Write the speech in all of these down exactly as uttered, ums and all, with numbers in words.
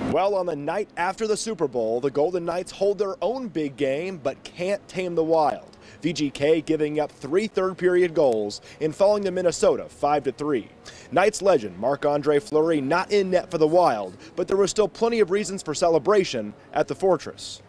Well, on the night after the Super Bowl, the Golden Knights hold their own big game but can't tame the Wild. V G K giving up three third-period goals and falling to Minnesota five to three. Knights legend Marc-Andre Fleury not in net for the Wild, but there was still plenty of reasons for celebration at the Fortress.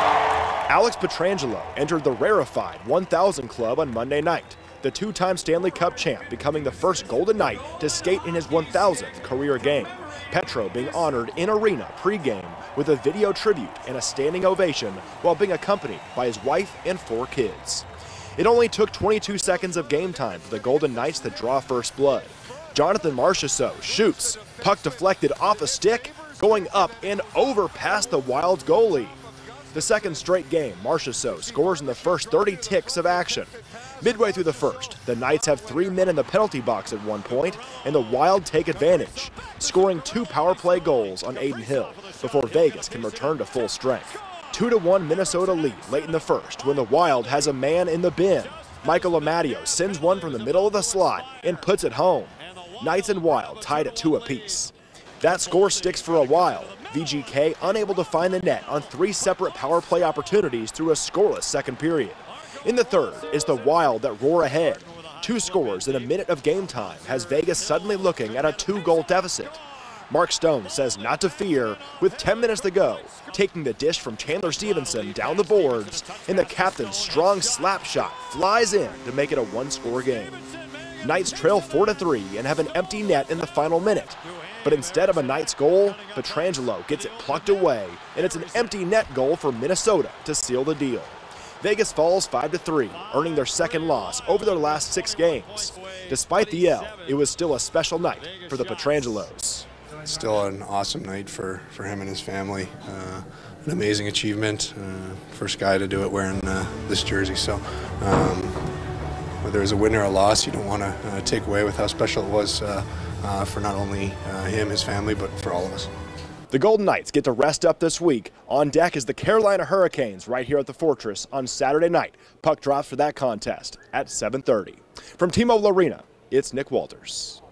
Alex Pietrangelo entered the rarefied one thousand club on Monday night, the two-time Stanley Cup champ becoming the first Golden Knight to skate in his one thousandth career game. Petro being honored in arena pregame with a video tribute and a standing ovation while being accompanied by his wife and four kids. It only took twenty-two seconds of game time for the Golden Knights to draw first blood. Jonathan Marchessault shoots, puck deflected off a stick, going up and over past the Wild's goalie. The second straight game, Marchessault scores in the first thirty ticks of action. Midway through the first, the Knights have three men in the penalty box at one point, and the Wild take advantage, scoring two power play goals on Adin Hill before Vegas can return to full strength. two to one Minnesota lead late in the first when the Wild has a man in the bin. Michael Amadio sends one from the middle of the slot and puts it home. Knights and Wild tied at two apiece. That score sticks for a while. V G K unable to find the net on three separate power play opportunities through a scoreless second period. In the third is the Wild that roar ahead. Two scores in a minute of game time has Vegas suddenly looking at a two-goal deficit. Mark Stone says not to fear with ten minutes to go, taking the dish from Chandler Stevenson down the boards, and the captain's strong slap shot flies in to make it a one-score game. Knights trail four to three and have an empty net in the final minute. But instead of a Knights goal, Pietrangelo gets it plucked away, and it's an empty net goal for Minnesota to seal the deal. Vegas falls five to three, earning their second loss over their last six games. Despite the L, it was still a special night for the Pietrangelos. Still an awesome night for, for him and his family. Uh, an amazing achievement. Uh, first guy to do it wearing uh, this jersey. So um, whether it's a win or a loss, you don't want to uh, take away with how special it was uh, uh, for not only uh, him, his family, but for all of us. The Golden Knights get to rest up this week. On deck is the Carolina Hurricanes right here at the Fortress on Saturday night. Puck drops for that contest at seven thirty. From T-Mobile Arena, it's Nick Walters.